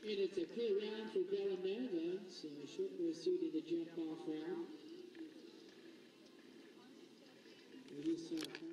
And it's a clear round for Villanova, so short pursuit in the jump off round. We just saw